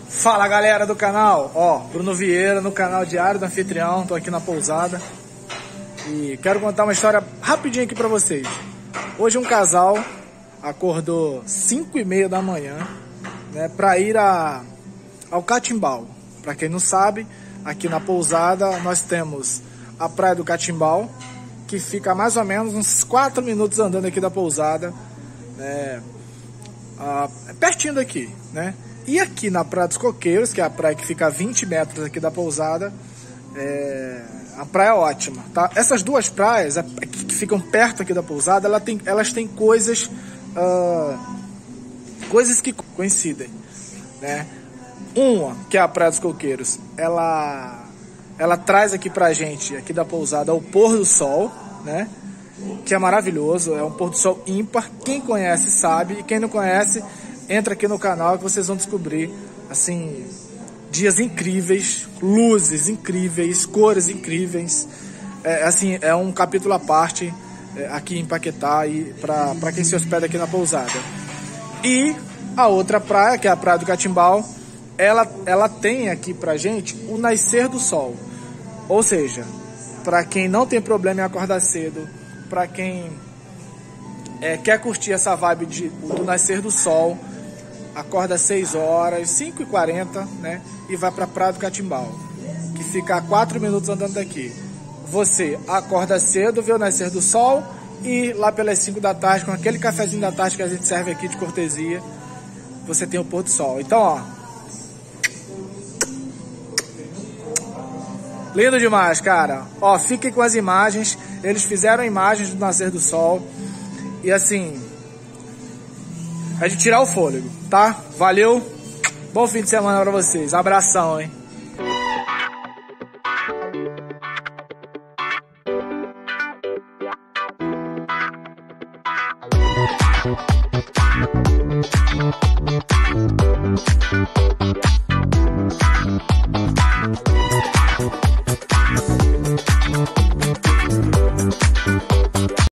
Fala galera do canal, Bruno Vieira no canal Diário do Anfitrião, tô aqui na pousada e quero contar uma história rapidinho aqui pra vocês. Hoje um casal acordou 5h30 da manhã, né, pra ir ao Catimbau. Pra quem não sabe, aqui na pousada nós temos a Praia do Catimbau, que fica mais ou menos uns 4 minutos andando aqui da pousada, né, pertinho daqui, né? E aqui na Praia dos Coqueiros, que é a praia que fica a 20 metros aqui da pousada, a praia é ótima, tá? Essas duas praias que ficam perto aqui da pousada, elas têm coisas que coincidem, né? Uma, que é a Praia dos Coqueiros, ela traz aqui pra gente, aqui da pousada, o pôr do sol, né? Que é maravilhoso, é um pôr do sol ímpar. Quem conhece sabe, e quem não conhece, entra aqui no canal que vocês vão descobrir, assim, dias incríveis, luzes incríveis, cores incríveis. Assim, é um capítulo à parte aqui em Paquetá e para quem se hospeda aqui na pousada. E a outra praia, que é a Praia do Catimbau, ela tem aqui pra gente o nascer do sol. Ou seja, para quem não tem problema em acordar cedo, para quem quer curtir essa vibe do nascer do sol, acorda às 6 horas, 5h40, né? E vai para a Praia do Catimbau, que fica a 4 minutos andando daqui. Você acorda cedo, vê o nascer do sol e lá pelas 5 da tarde, com aquele cafezinho da tarde que a gente serve aqui de cortesia, você tem o pôr do sol. Então, lindo demais, cara. Fiquem com as imagens. Eles fizeram imagens do nascer do sol. E assim, é de tirar o fôlego, tá? Valeu. Bom fim de semana pra vocês. Abração, hein?